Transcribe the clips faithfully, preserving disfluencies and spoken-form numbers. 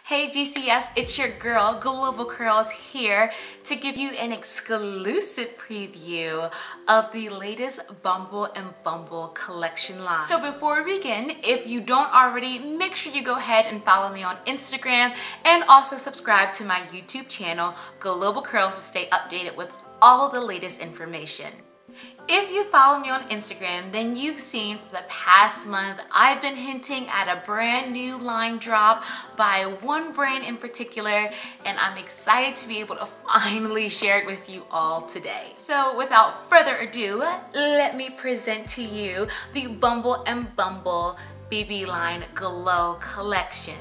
Hey G C Fs, it's your girl Global Curls here to give you an exclusive preview of the latest Bumble and Bumble collection line. So before we begin, if you don't already, make sure you go ahead and follow me on Instagram and also subscribe to my YouTube channel, Global Curls, to stay updated with all the latest information. If you follow me on Instagram, then you've seen for the past month, I've been hinting at a brand new line drop by one brand in particular, and I'm excited to be able to finally share it with you all today. So without further ado, let me present to you the Bumble and Bumble B B Line Glow collection.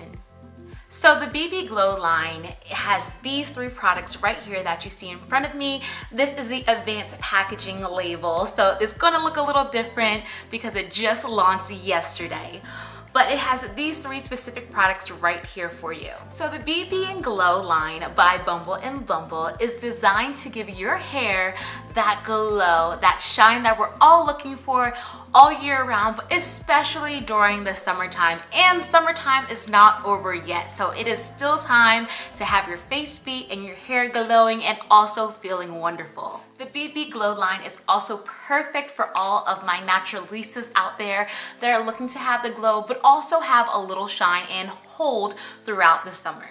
So the B B Glow line has these three products right here that you see in front of me. This is the advanced packaging label, so it's gonna look a little different because it just launched yesterday. But it has these three specific products right here for you. So the B B and Glow line by Bumble and Bumble is designed to give your hair that glow, that shine that we're all looking for all year round, but especially during the summertime. And summertime is not over yet, so it is still time to have your face, feet, and your hair glowing and also feeling wonderful. The B B Glow line is also perfect for all of my naturalistas out there that are looking to have the glow, but also have a little shine and hold throughout the summer.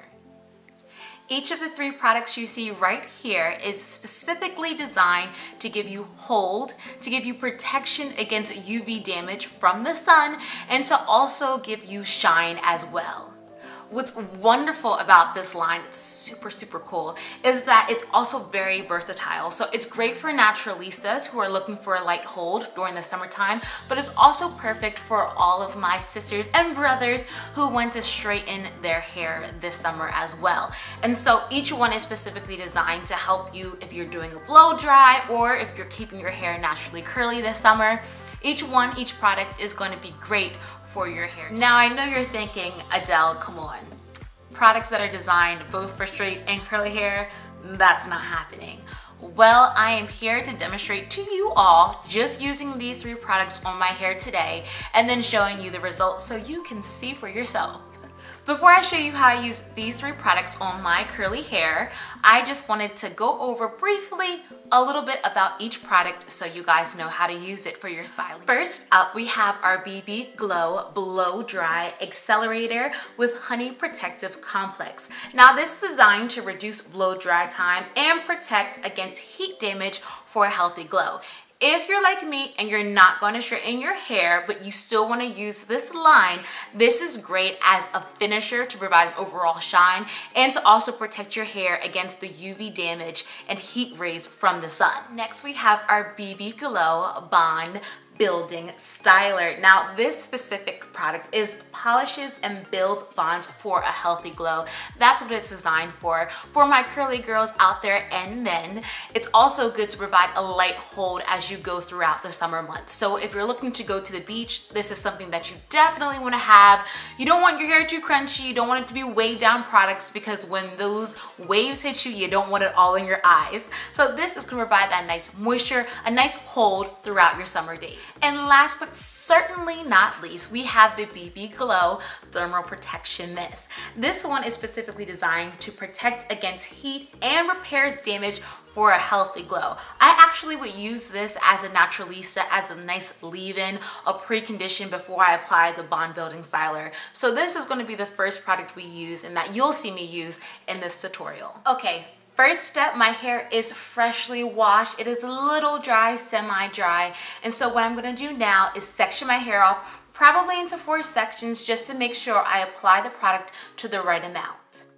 Each of the three products you see right here is specifically designed to give you hold, to give you protection against U V damage from the sun, and to also give you shine as well. What's wonderful about this line, it's super, super cool, is that it's also very versatile. So it's great for naturalistas who are looking for a light hold during the summertime, but it's also perfect for all of my sisters and brothers who want to straighten their hair this summer as well. And so each one is specifically designed to help you if you're doing a blow dry or if you're keeping your hair naturally curly this summer. Each one, each product is going to be great for your hair. Now I know you're thinking, Adele, come on. Products that are designed both for straight and curly hair, that's not happening. Well, I am here to demonstrate to you all just using these three products on my hair today and then showing you the results so you can see for yourself. Before I show you how I use these three products on my curly hair, I just wanted to go over briefly a little bit about each product so you guys know how to use it for your styling. First up, we have our B B Glow Blow Dry Accelerator with Honey Protective Complex. Now this is designed to reduce blow dry time and protect against heat damage for a healthy glow. If you're like me and you're not going to straighten your hair, but you still want to use this line, this is great as a finisher to provide an overall shine and to also protect your hair against the U V damage and heat rays from the sun. Next, we have our B B Glow Bond Building Styler. Now this specific product is polishes and builds bonds for a healthy glow. That's what it's designed for, for my curly girls out there. And then it's also good to provide a light hold as you go throughout the summer months. So if you're looking to go to the beach, this is something that you definitely want to have. You don't want your hair too crunchy, you don't want it to be weighed down products, because when those waves hit you, you don't want it all in your eyes. So this is going to provide that nice moisture, a nice hold throughout your summer days. And last but certainly not least, we have the B B Glow Thermal Protection Mist. This one is specifically designed to protect against heat and repairs damage for a healthy glow. I actually would use this as a naturalista, as a nice leave-in, a precondition before I apply the Bond Building Styler. So this is going to be the first product we use and that you'll see me use in this tutorial. Okay. First step, my hair is freshly washed. It is a little dry, semi-dry. And so what I'm gonna do now is section my hair off, probably into four sections, just to make sure I apply the product to the right amount.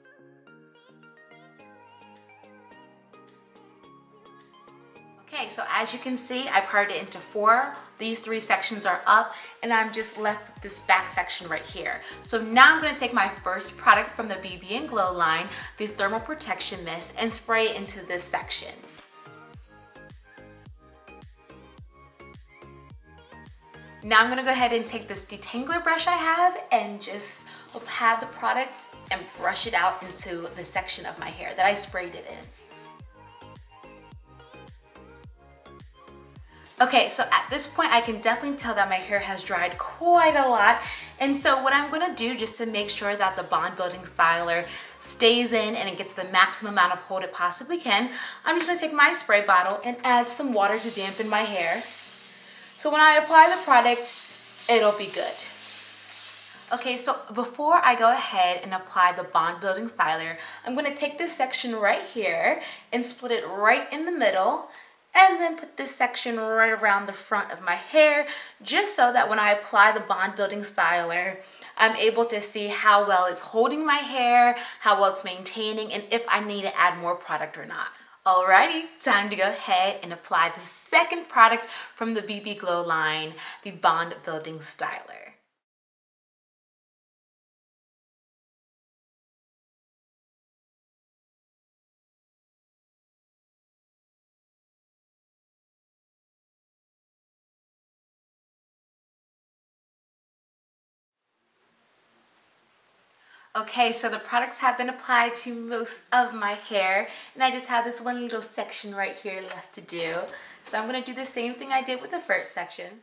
Okay, so as you can see, I parted it into four. These three sections are up, and I'm just left with this back section right here. So now I'm gonna take my first product from the B B and Glow line, the Thermal Protection Mist, and spray it into this section. Now I'm gonna go ahead and take this detangler brush I have and just pat the product and brush it out into the section of my hair that I sprayed it in. Okay, so at this point, I can definitely tell that my hair has dried quite a lot. And so what I'm gonna do just to make sure that the bond building styler stays in and it gets the maximum amount of hold it possibly can, I'm just gonna take my spray bottle and add some water to dampen my hair. So when I apply the product, it'll be good. Okay, so before I go ahead and apply the bond building styler, I'm gonna take this section right here and split it right in the middle, and then put this section right around the front of my hair, just so that when I apply the bond building styler, I'm able to see how well it's holding my hair, how well it's maintaining, and if I need to add more product or not. Alrighty, time to go ahead and apply the second product from the B B Glow line, the bond building styler. Okay, so the products have been applied to most of my hair, and I just have this one little section right here left to do. So I'm gonna do the same thing I did with the first section.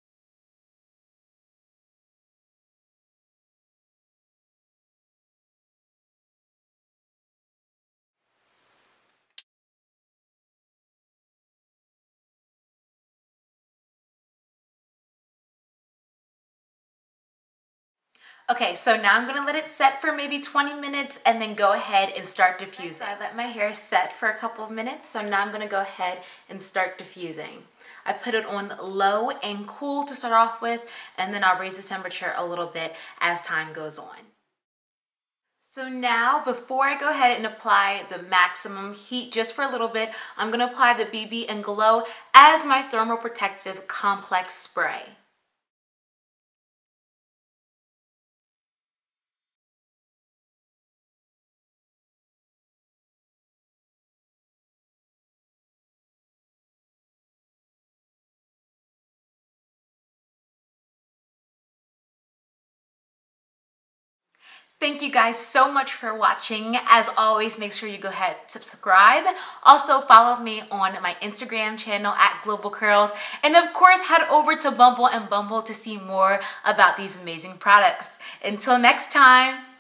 Okay, so now I'm gonna let it set for maybe twenty minutes and then go ahead and start diffusing. So I let my hair set for a couple of minutes, so now I'm gonna go ahead and start diffusing. I put it on low and cool to start off with, and then I'll raise the temperature a little bit as time goes on. So now, before I go ahead and apply the maximum heat just for a little bit, I'm gonna apply the B B and Glow as my thermal protective complex spray. Thank you guys so much for watching. As always, make sure you go ahead to subscribe. Also, follow me on my Instagram channel at Global Curls. And of course, head over to Bumble and Bumble to see more about these amazing products. Until next time.